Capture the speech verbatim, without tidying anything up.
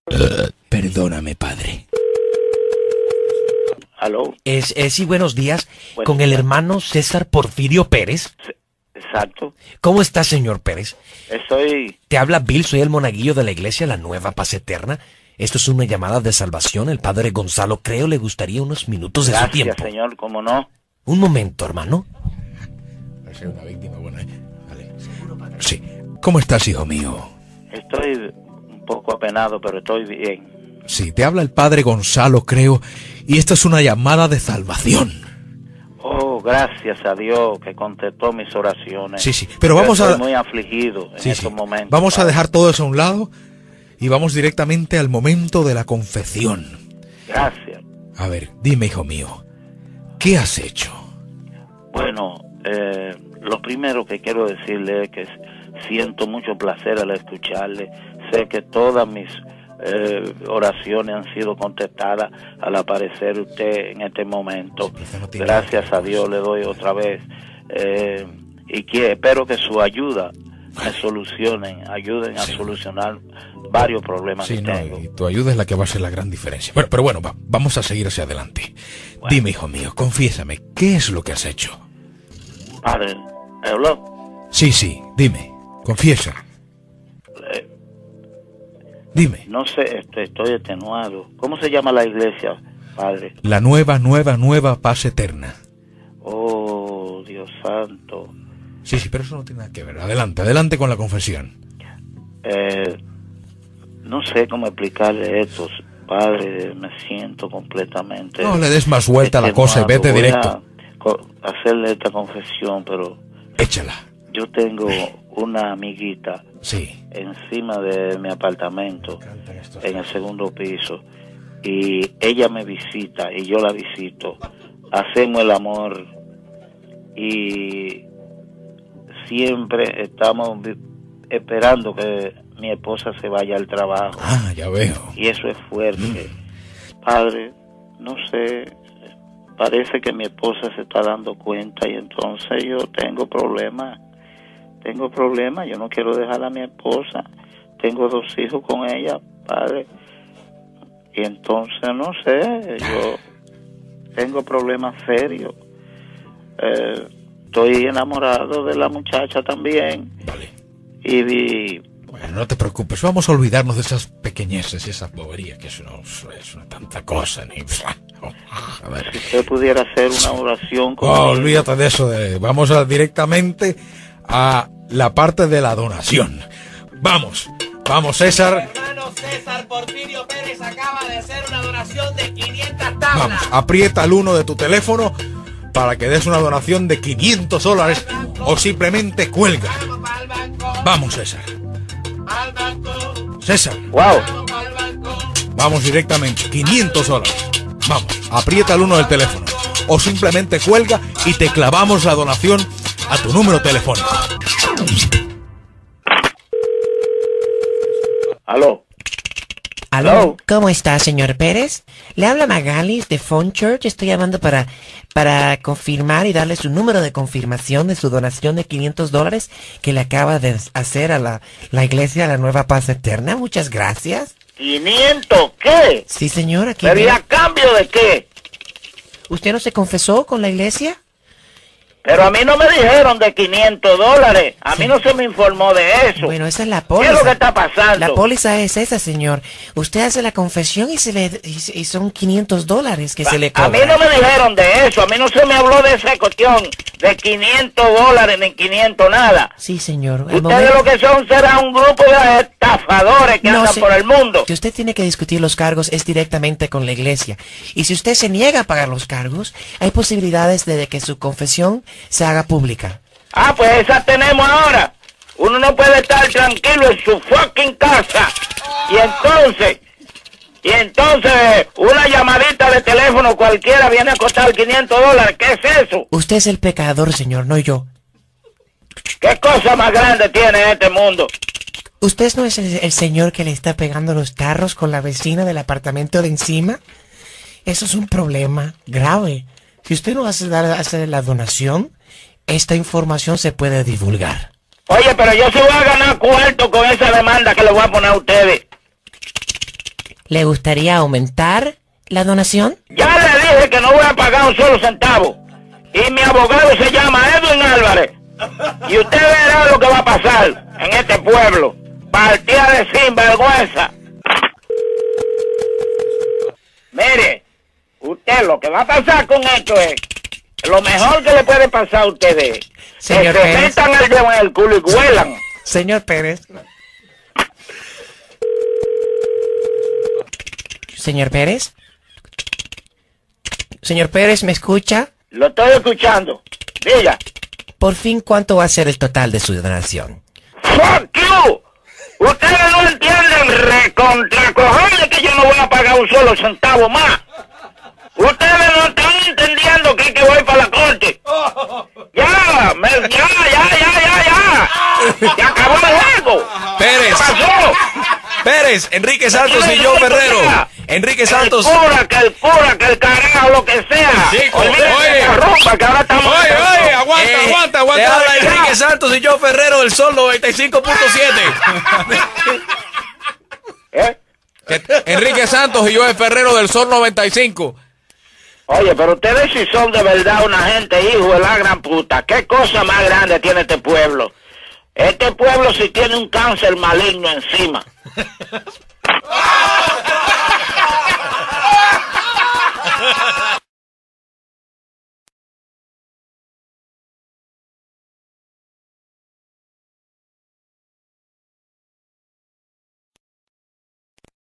Uh, perdóname, padre. ¿Aló? Es, es, sí, buenos días. Buenos Con el días. hermano César Porfirio Pérez. Sí, exacto. ¿Cómo está, señor Pérez? Estoy... Te habla Bill, soy el monaguillo de la iglesia La Nueva Paz Eterna. Esto es una llamada de salvación. El padre Gonzalo, creo, le gustaría unos minutos de su Gracias, tiempo. señor, ¿cómo no? Un momento, hermano. Ser una víctima buena, ¿eh? Vale. Sí. ¿Cómo estás, hijo mío? Estoy un poco apenado, pero estoy bien. Sí, te habla el padre Gonzalo, creo, y esta es una llamada de salvación. Oh, gracias a Dios que contestó mis oraciones. Sí, sí, pero Yo vamos estoy a... muy afligido en Sí, estos sí. momentos. Vamos a padre. dejar todo eso a un lado y vamos directamente al momento de la confesión. Gracias. A ver, dime, hijo mío, ¿qué has hecho? Bueno, eh, lo primero que quiero decirle es que siento mucho placer al escucharle. Sé que todas mis eh, oraciones han sido contestadas al aparecer usted en este momento. Sí, pero usted no tiene Gracias nada a que ver Dios con le doy otra vez. Eh, y que espero que su ayuda me solucionen, ayuden a Sí. solucionar varios problemas Sí, que no, tengo. y tu ayuda es la que va a hacer la gran diferencia. Bueno, pero bueno, va, vamos a seguir hacia adelante. Bueno. Dime, hijo mío, confiésame, ¿qué es lo que has hecho? Padre, ¿habló? Sí, sí, dime, confiesa, Eh, dime. no sé, este, estoy extenuado. ¿Cómo se llama la iglesia, padre? La nueva, nueva, nueva paz eterna. Oh, Dios santo. Sí, sí, pero eso no tiene nada que ver. Adelante, adelante con la confesión. Eh, no sé cómo explicarle esto, padre, me siento completamente... No le des más vuelta a la cosa y vete extenuado. Voy directo. a co- hacerle esta confesión, pero Échala. yo tengo una amiguita Sí. encima de mi apartamento, en el segundo piso, y ella me visita y yo la visito. Hacemos el amor y siempre estamos vi- esperando que mi esposa se vaya al trabajo. Ah, ya veo. Y eso es fuerte. Padre, no sé, parece que mi esposa se está dando cuenta y entonces yo tengo problemas. Tengo problemas, yo no quiero dejar a mi esposa. Tengo dos hijos con ella, padre. Y entonces, no sé, yo tengo problemas serios. Eh, estoy enamorado de la muchacha también. Vale. Y vi... Bueno, no te preocupes, vamos a olvidarnos de esas pequeñeces y esas boberías, que eso no es una tanta cosa, ni... A ver. Si usted pudiera hacer una oración con Oh, olvídate de eso, de... vamos a, directamente a la parte de la donación. Vamos, vamos, César. Hermano César Porfirio Pérez acaba de hacer una donación de quinientas tablas. Vamos, aprieta el uno de tu teléfono para que des una donación de quinientos dólares o simplemente cuelga. Vamos, César. César, ¡Wow! vamos directamente, quinientos dólares. Vamos, aprieta el uno del teléfono o simplemente cuelga y te clavamos la donación a tu número telefónico. ¿Aló? ¿Aló? Hello. ¿Cómo está, señor Pérez? Le habla Magalis de Phone Church. Estoy llamando para, para confirmar y darle su número de confirmación de su donación de quinientos dólares que le acaba de hacer a la, la iglesia La Nueva Paz Eterna. Muchas gracias. ¿quinientos qué? Sí, señor, aquí. ¿Pero y viene. a cambio de qué? ¿Usted no se confesó con la iglesia? Pero a mí no me dijeron de quinientos dólares. A mí no se me informó de eso. Bueno, esa es la ¿Qué póliza. es lo que está pasando? La póliza es esa, señor. Usted hace la confesión y se le y, y son quinientos dólares que se le A cobran. mí no me dijeron de eso. A mí no se me habló de esa cuestión de quinientos dólares ni quinientos nada. Sí, señor. Al Ustedes momento- lo que son será un grupo de estafadores que No, andan se- por el mundo. Que usted tiene que discutir los cargos es directamente con la iglesia. Y si usted se niega a pagar los cargos, hay posibilidades de que su confesión se haga pública. Ah, pues esa tenemos ahora. Uno no puede estar tranquilo en su fucking casa. Y entonces, y entonces, una llamadita de teléfono cualquiera viene a costar quinientos dólares. ¿Qué es eso? Usted es el pecador, señor, no yo. ¿Qué cosa más grande tiene este mundo? ¿Usted no es el, el señor que le está pegando los tarros con la vecina del apartamento de encima? Eso es un problema grave. Si usted no hace, dar- hace la donación, esta información se puede divulgar. Oye, pero yo sí voy a ganar cuarto con esa demanda que le voy a poner a ustedes. ¿Le gustaría aumentar la donación? Ya le dije que no voy a pagar un solo centavo. Y mi abogado se llama Edwin Álvarez. Y usted verá lo que va a pasar en este pueblo. Partida de sinvergüenza. Mire, usted lo que va a pasar con esto es, lo mejor que le puede pasar a ustedes, Señor que se Pérez. metan el dedo en el culo y huelan. Señor Pérez. Señor Pérez. Señor Pérez, ¿me escucha? Lo estoy escuchando. Diga. Por fin, ¿cuánto va a ser el total de su donación? ¡Fuck you! Ustedes no entienden recontra cojones que yo no voy a pagar un solo centavo más. Ustedes no están entendiendo que es que voy para la corte. Ya, me, ya, ya, ya, ya, ya. Ya acabó el juego. Pérez. ¿Qué pasó? Pérez, Enrique Santos y yo Ferrero. Enrique Santos. El cura, que el cura, que el carajo, lo que sea. Chico, Olvídate oye. de la rumba, que ahora estamos... Oye, oye, aguanta, Eh, aguanta, te aguanta. habla Habla Enrique Santos y yo Ferrero del Sol noventa y cinco punto siete. ¿Eh? Enrique Santos y yo el Ferrero del Sol noventa y cinco. Oye, pero ustedes sí son de verdad una gente, hijo de la gran puta. ¿Qué cosa más grande tiene este pueblo? Este pueblo sí tiene un cáncer maligno encima.